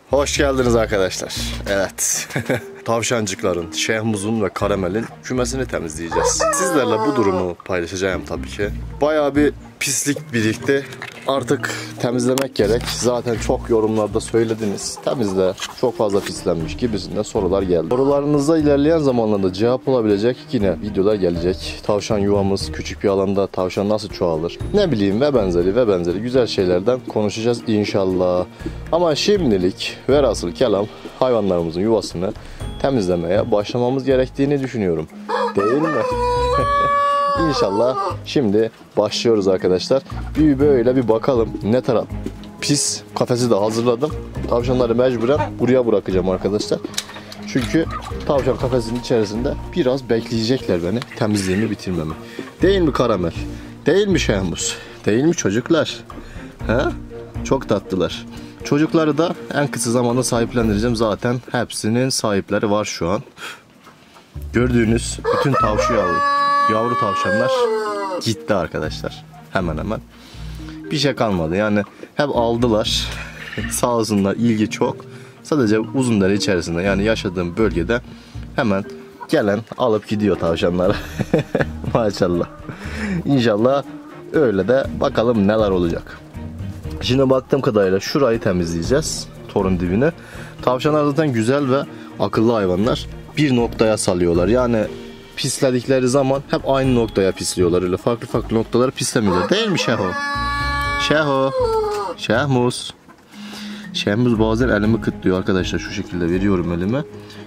Hoş geldiniz arkadaşlar. Evet. Tavşancıkların, Şehmuz'un ve Karamel'in kümesini temizleyeceğiz. Sizlerle bu durumu paylaşacağım tabii ki. Bayağı bir pislik birikti. Artık temizlemek gerek. Zaten çok yorumlarda söylediniz. Temizle, çok fazla pislenmiş gibisinden sorular geldi. Sorularınızda ilerleyen zamanlarda cevap olabilecek yine videolar gelecek. Tavşan yuvamız, küçük bir alanda tavşan nasıl çoğalır? Ne bileyim ve benzeri güzel şeylerden konuşacağız inşallah. Ama şimdilik velhasıl kelam hayvanlarımızın yuvasını temizlemeye başlamamız gerektiğini düşünüyorum. Değil mi? İnşallah şimdi başlıyoruz arkadaşlar. Böyle bir bakalım ne taraf pis. Kafesi de hazırladım. Tavşanları mecburen buraya bırakacağım arkadaşlar. Çünkü tavşan kafesinin içerisinde biraz bekleyecekler beni temizliğimi bitirmemi. Değil mi Karamel? Değil mi Şehmuz? Değil mi çocuklar? He? Çok tatlılar. Çocukları da en kısa zamanda sahiplendireceğim. Zaten hepsinin sahipleri var şu an. Gördüğünüz bütün yavru tavşanlar gitti arkadaşlar. Hemen hemen. Bir şey kalmadı. Yani hep aldılar. Sağ olsunlar, ilgi çok. Sadece Uzundere içerisinde, yani yaşadığım bölgede hemen gelen alıp gidiyor tavşanları. Maşallah. İnşallah öyle de bakalım neler olacak. Şimdi baktığım kadarıyla şurayı temizleyeceğiz. Torun dibini. Tavşanlar zaten güzel ve akıllı hayvanlar. Bir noktaya salıyorlar. Yani pisledikleri zaman hep aynı noktaya pisliyorlar. Öyle farklı noktaları pislemiyorlar. Değil mi Şeho? Şehmuz. Şehmuz bazen elimi kıtlıyor arkadaşlar. Şu şekilde veriyorum elime.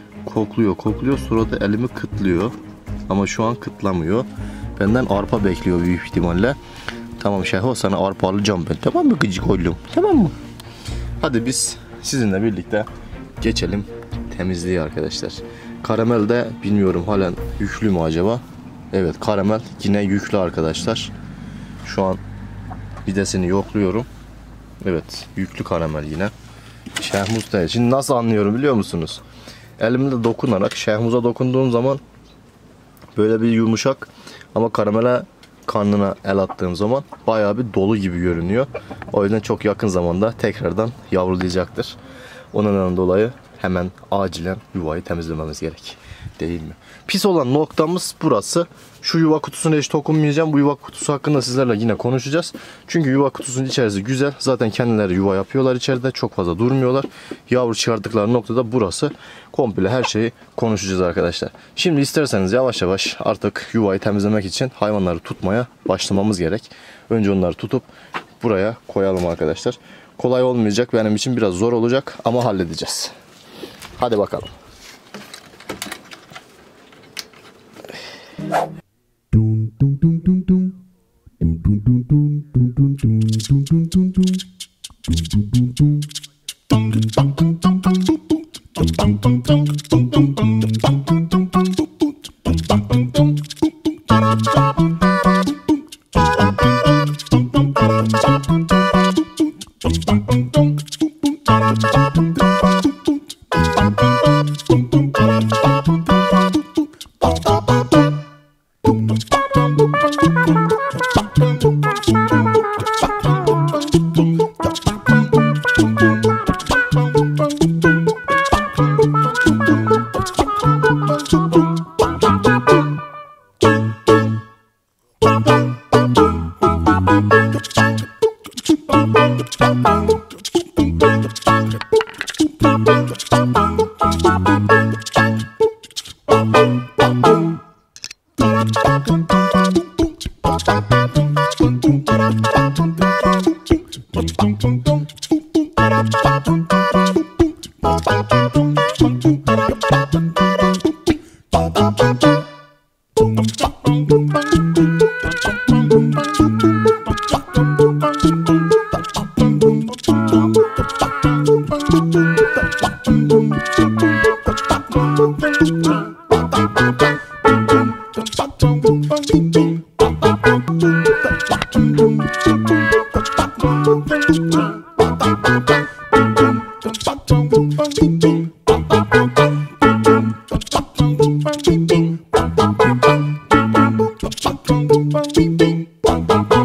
Kokluyor. Sonra da elimi kıtlıyor. Ama şu an kıtlamıyor. Benden arpa bekliyor büyük ihtimalle. Tamam Şeho, sana arpa alacağım ben. Tamam mı gıcık oğlum? Tamam mı? Hadi biz sizinle birlikte geçelim temizliği arkadaşlar. Karamel de bilmiyorum halen yüklü mü acaba? Evet, Karamel yine yüklü arkadaşlar. Şu an videsini yokluyorum. Evet, yüklü Karamel yine. Şehmuz değil. Şimdi nasıl anlıyorum biliyor musunuz? Elimle dokunarak Şehmuz'a dokunduğum zaman böyle bir yumuşak, ama Karamel'e, karnına el attığım zaman bayağı bir dolu gibi görünüyor. O yüzden çok yakın zamanda tekrardan yavrulayacaktır. Ondan dolayı hemen acilen yuvayı temizlememiz gerek. Değil mi? Pis olan noktamız burası. Şu yuva kutusuna hiç dokunmayacağım. Bu yuva kutusu hakkında sizlerle yine konuşacağız. Çünkü yuva kutusunun içerisi güzel. Zaten kendileri yuva yapıyorlar içeride. Çok fazla durmuyorlar. Yavru çıkardıkları noktada burası. Komple her şeyi konuşacağız arkadaşlar. Şimdi isterseniz yavaş yavaş artık yuvayı temizlemek için hayvanları tutmaya başlamamız gerek. Önce onları tutup buraya koyalım arkadaşlar. Kolay olmayacak. Benim için biraz zor olacak ama halledeceğiz. Hadi bakalım.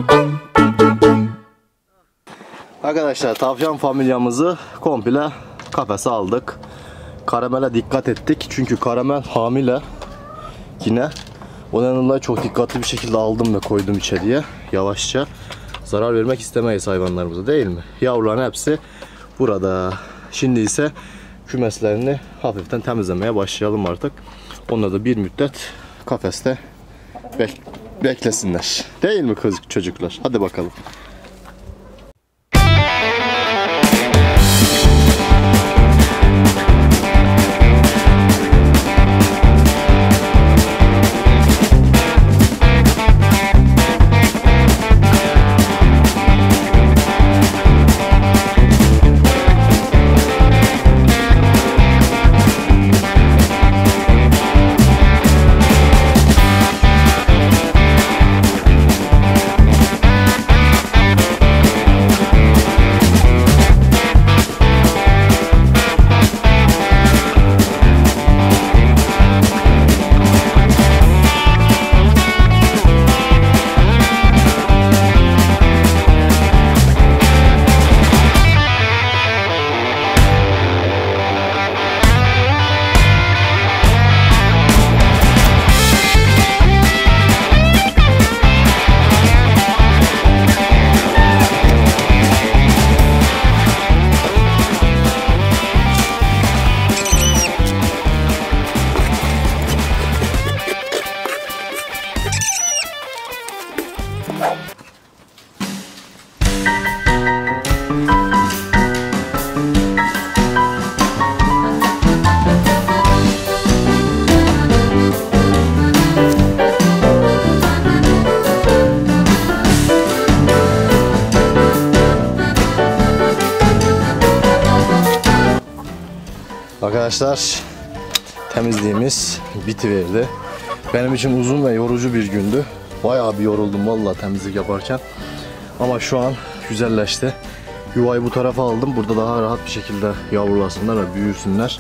Arkadaşlar tavşan familyamızı komple kafese aldık. Karamele dikkat ettik çünkü karamel hamile yine. O nedenle çok dikkatli bir şekilde aldım ve koydum içeriye yavaşça. Zarar vermek istemeyiz hayvanlarımıza, değil mi? Yavruların hepsi burada. Şimdi ise kümeslerini hafiften temizlemeye başlayalım artık. Onlar da bir müddet kafeste beklesinler. Değil mi kız çocuklar? Hadi bakalım. Arkadaşlar temizliğimiz bitiverdi. Benim için uzun ve yorucu bir gündü. Bayağı bir yoruldum vallahi temizlik yaparken. Ama şu an güzelleşti. Yuvayı bu tarafa aldım. Burada daha rahat bir şekilde yavrulasınlar ve büyüsünler.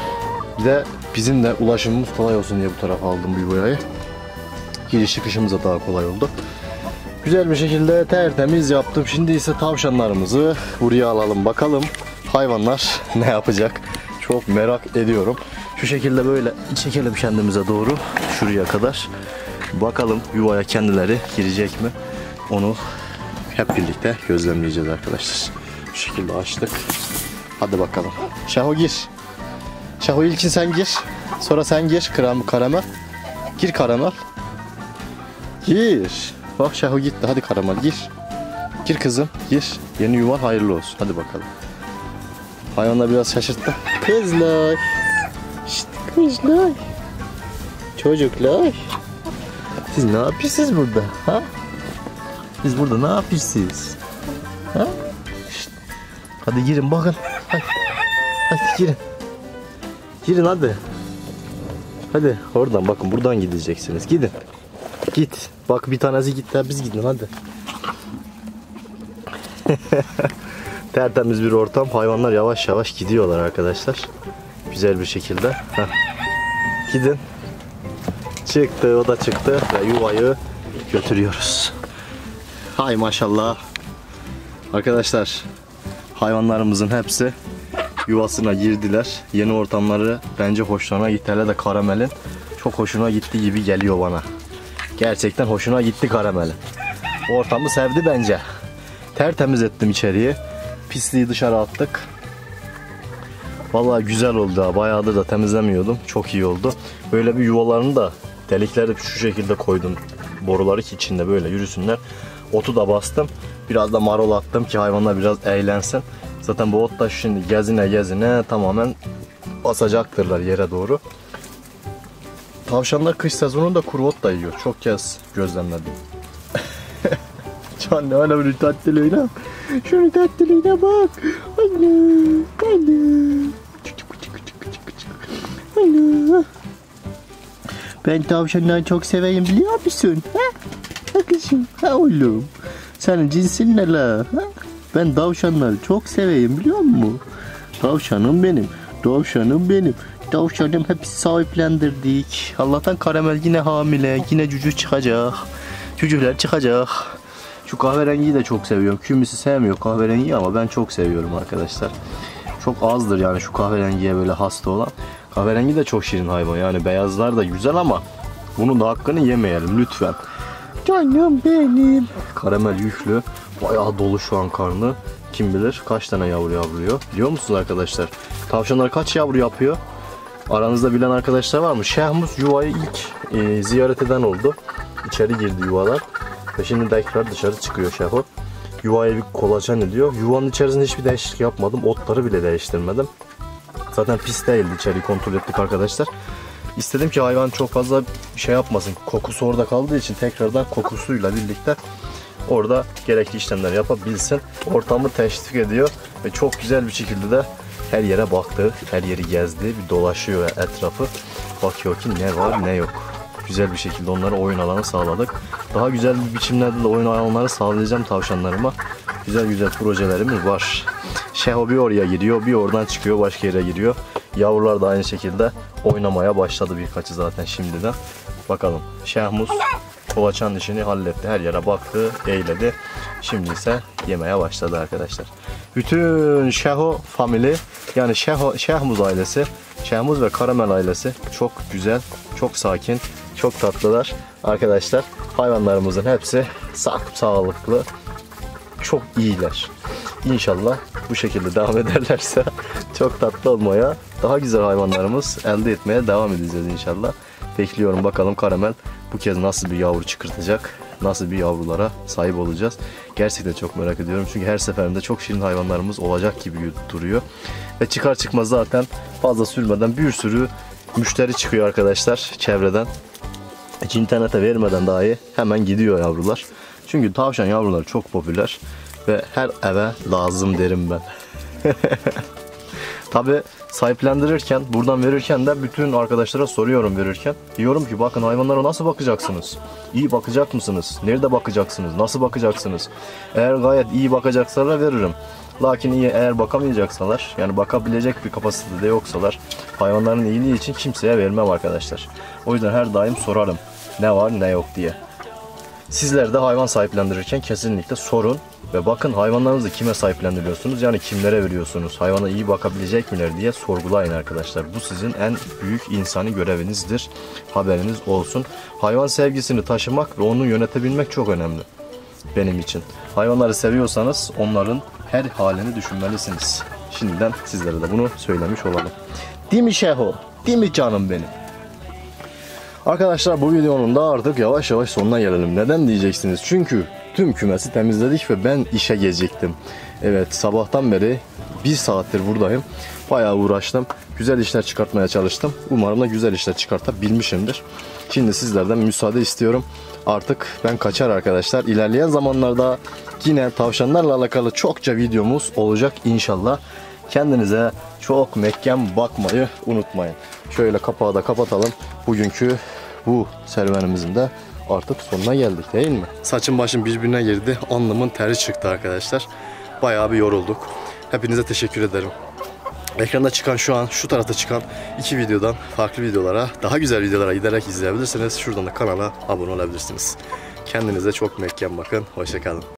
Bir de bizim de ulaşımımız kolay olsun diye bu tarafa aldım bu yuvayı. Giriş çıkışımız da daha kolay oldu. Güzel bir şekilde tertemiz yaptım. Şimdi ise tavşanlarımızı buraya alalım. Bakalım hayvanlar ne yapacak? Çok merak ediyorum. Şu şekilde böyle çekelim kendimize doğru. Şuraya kadar. Bakalım yuvaya kendileri girecek mi? Onu hep birlikte gözlemleyeceğiz arkadaşlar. Şu şekilde açtık. Hadi bakalım. Şaho gir. Şaho ilkin sen gir. Sonra sen gir. Karamel. Gir karamel. Gir. Bak Şaho gitti. Hadi karamel gir. Gir kızım. Gir. Yeni yuvan hayırlı olsun. Hadi bakalım. Hayvanlar biraz şaşırttı. Kızlar. Şşt kızlar. Çocuklar. Siz ne yapıyorsunuz burada? Ha? Siz burada ne yapıyorsunuz? Ha? Şşt. Hadi girin bakın. Hadi. Hadi girin. Girin hadi. Hadi oradan bakın buradan gideceksiniz. Gidin. Git. Bak bir tanesi gitti. Biz gidin hadi. Tertemiz bir ortam. Hayvanlar yavaş yavaş gidiyorlar arkadaşlar. Güzel bir şekilde. Heh. Gidin. Çıktı, o da çıktı ve yuvayı götürüyoruz. Hay maşallah. Arkadaşlar hayvanlarımızın hepsi yuvasına girdiler. Yeni ortamları bence hoşlarına gitti. Hele de Karamel'in çok hoşuna gitti gibi geliyor bana. Gerçekten hoşuna gitti Karamel'in. Ortamı sevdi bence. Tertemiz ettim içeriği. Pisliği dışarı attık. Vallahi güzel oldu ha. Bayağıdır da temizlemiyordum. Çok iyi oldu. Böyle bir yuvalarını da delikleri şu şekilde koydum. Boruları ki içinde böyle yürüsünler. Otu da bastım. Biraz da marul attım ki hayvanlar biraz eğlensin. Zaten bu ot da şimdi gezine tamamen basacaktırlar yere doğru. Tavşanlar kış sezonunda kuru ot da yiyor. Çok kez gözlemledim. Can ne öyle bir tatlılığına. Şunu tatlılığına bak. Anne. Anne. Ben tavşanları çok seveyim biliyor musun? Ha? Bakışım. Ha oğlum. Senin cinsin ne la? Ha? Ben tavşanları çok seveyim biliyor musun? Tavşanım benim. Tavşanım benim. Tavşanım hepsi sahiplendirdik. Allah'tan Karamel yine hamile. Yine cücük çıkacak. Cücükler çıkacak. Şu kahverengiyi de çok seviyorum. Kimisi sevmiyor kahverengiyi ama ben çok seviyorum arkadaşlar. çok azdır yani şu kahverengiye böyle hasta olan. Kahverengi de çok şirin hayvan yani, beyazlar da güzel ama bunun da hakkını yemeyelim lütfen. Canım benim. Karamel yüklü, bayağı dolu şu an karnı. Kim bilir kaç tane yavru yavruluyor. Biliyor musunuz arkadaşlar? Tavşanlar kaç yavru yapıyor? Aranızda bilen arkadaşlar var mı? Şehmuz yuvayı ilk ziyaret eden oldu. İçeri girdi yuvalar. Ve şimdi tekrar dışarı çıkıyor Şeho. Yuvayı bir kolaçan ediyor. Yuvanın içerisinde hiçbir değişiklik yapmadım. Otları bile değiştirmedim. Zaten pis değildi, içeriği kontrol ettik arkadaşlar. İstedim ki hayvan çok fazla şey yapmasın. Kokusu orada kaldığı için tekrardan kokusuyla birlikte orada gerekli işlemler yapabilsin. Ortamı teşvik ediyor ve çok güzel bir şekilde de her yere baktı, her yeri gezdi, bir dolaşıyor etrafı. Bakıyor ki ne var ne yok. Güzel bir şekilde onlara oyun alanı sağladık. Daha güzel bir biçimlerde de oyun alanları sağlayacağım tavşanlarıma. Güzel güzel projelerimiz var. Şeho bir oraya giriyor, bir oradan çıkıyor, başka yere giriyor. Yavrular da aynı şekilde oynamaya başladı, birkaçı zaten şimdiden. Bakalım Şehmuz kolaçan işini halletti. Her yere baktı, eğledi. Şimdi ise yemeye başladı arkadaşlar. Bütün Şeho family, yani Şehmuz ailesi, Şehmuz ve Karamel ailesi çok güzel, çok sakin, çok tatlılar arkadaşlar. Hayvanlarımızın hepsi sağlıklı, çok iyiler. İnşallah bu şekilde devam ederlerse çok tatlı olmaya, daha güzel hayvanlarımız elde etmeye devam edeceğiz inşallah. Bekliyorum bakalım Karamel bu kez nasıl bir yavru çıkartacak, nasıl bir yavrulara sahip olacağız. Gerçekten çok merak ediyorum çünkü her seferinde çok şirin hayvanlarımız olacak gibi duruyor. Ve çıkar çıkmaz zaten fazla sürmeden bir sürü müşteri çıkıyor arkadaşlar çevreden. Hiç internete vermeden dahi hemen gidiyor yavrular. Çünkü tavşan yavruları çok popüler ve her eve lazım derim ben. Tabi sahiplendirirken, buradan verirken de bütün arkadaşlara soruyorum verirken. Diyorum ki bakın hayvanlara nasıl bakacaksınız? İyi bakacak mısınız? Nerede bakacaksınız? Nasıl bakacaksınız? Eğer gayet iyi bakacaksalar veririm. Lakin eğer bakamayacaksalar, yani bakabilecek bir kapasitede yoksalar, hayvanların iyiliği için kimseye vermem arkadaşlar. O yüzden her daim sorarım ne var ne yok diye. Sizler de hayvan sahiplendirirken kesinlikle sorun ve bakın hayvanlarınızı kime sahiplendiriyorsunuz, yani kimlere veriyorsunuz, hayvana iyi bakabilecek miler diye sorgulayın arkadaşlar. Bu sizin en büyük insani görevinizdir, haberiniz olsun. Hayvan sevgisini taşımak ve onu yönetebilmek çok önemli benim için. Hayvanları seviyorsanız onların her halini düşünmelisiniz. Şimdiden sizlere de bunu söylemiş olalım. Değil mi Şeho? Değil mi canım benim? Arkadaşlar bu videonun da artık yavaş yavaş sonuna gelelim. Neden diyeceksiniz? Çünkü tüm kümesi temizledik ve ben işe geciktim. Evet, sabahtan beri 1 saattir buradayım. Bayağı uğraştım. Güzel işler çıkartmaya çalıştım. Umarım da güzel işler çıkartabilmişimdir. Şimdi sizlerden müsaade istiyorum. Artık ben kaçar arkadaşlar. İlerleyen zamanlarda yine tavşanlarla alakalı çokça videomuz olacak inşallah. Kendinize çok mekken bakmayı unutmayın. Şöyle kapağı da kapatalım. Bugünkü bu serüvenimizin de artık sonuna geldik değil mi? Saçım başım birbirine girdi. Alnımın teri çıktı arkadaşlar. Bayağı bir yorulduk. Hepinize teşekkür ederim. Ekranda çıkan, şu an şu tarafta çıkan 2 videodan farklı videolara, daha güzel videolara giderek izleyebilirsiniz. Şuradan da kanala abone olabilirsiniz. Kendinize çok mekken bakın. Hoşça kalın.